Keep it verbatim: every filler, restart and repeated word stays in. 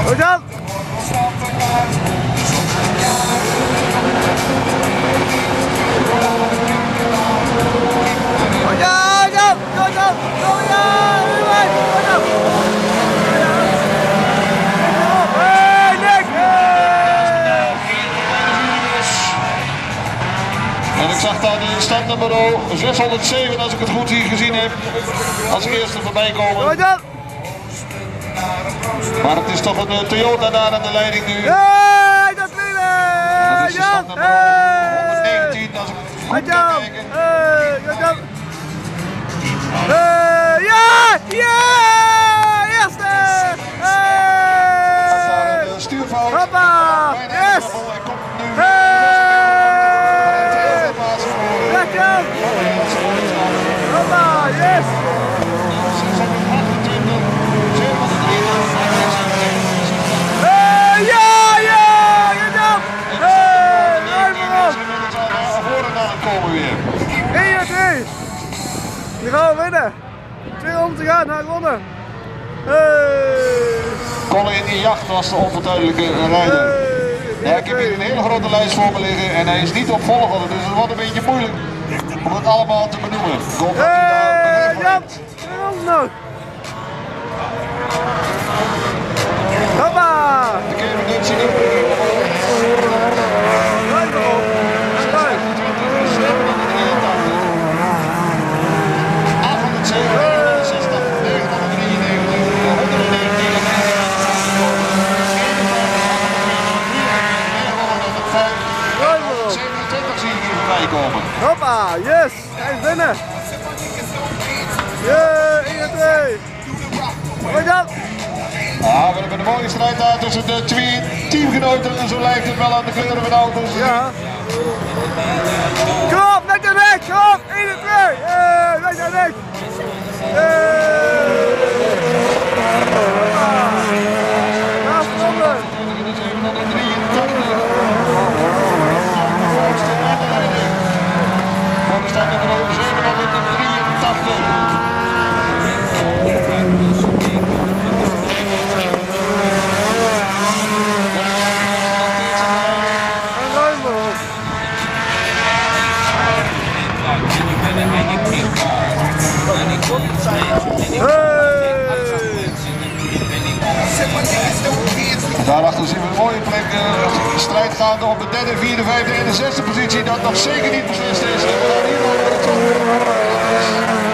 Goed dan! Goed dan! Goed dan! Goed dan! Hey Nick! En ik zag daar de startnummer zeshonderdzeven, als ik het goed hier gezien heb, als eerste voorbij komen. Goed dan! Maar het is toch een Toyota daar aan de leiding nu. Hey, dat wielen! Dat is de startnummer honderdnegentien, als ik het goed kan kijken. Hey, goed dan! Hey, ja! Ja! Eerste! Hey! De stuurfout. Hoppa! Yes! Hey! Lekker! Hoppa! Yes! Hey, ja! Ja! Goed dan! Hey! Ruim erop! Komen weer. één en twee! Die gaan we winnen! Twee om te gaan, hij gewonnen! Hey! Colin in die jacht was de onvertuidelijke rijder. Hey! Ja, ik heb hier een hele grote lijst voor me liggen en hij is niet op volgorde, dus het wordt een beetje moeilijk om het allemaal te benoemen. Ik hoop dat u daar begrip voor Jan! hebt. Twee ons nog! Hoppa! De keerreductie. Ruim erop! Ruim! achthonderdzeven, negenhonderdzestig, negenhonderddrieënnegentig, honderdnegenentien, Ruim erop! zevenentwintig zie ik hier voorbij komen. Hoppa! Yes! Hij is binnen! Yeah! één en twee! Goed dan! Ja, we hebben een mooie strijd daar tussen de twee teamgenoten en zo lijkt het wel aan de kleuren van de auto's. Ja! Kom op! Weg naar weg! Kom op! één en twee! Hey! Weg naar weg! Hey! Hoppa! Naast Robben! Voor de stand nummer zevenhonderddrieëntachtig. En ruim erop! Daarachter zien we een mooie plek, uh, strijd gaande op de derde, vierde, vijfde en de zesde positie, dat nog zeker niet beslist is. En we gaan hier over de top.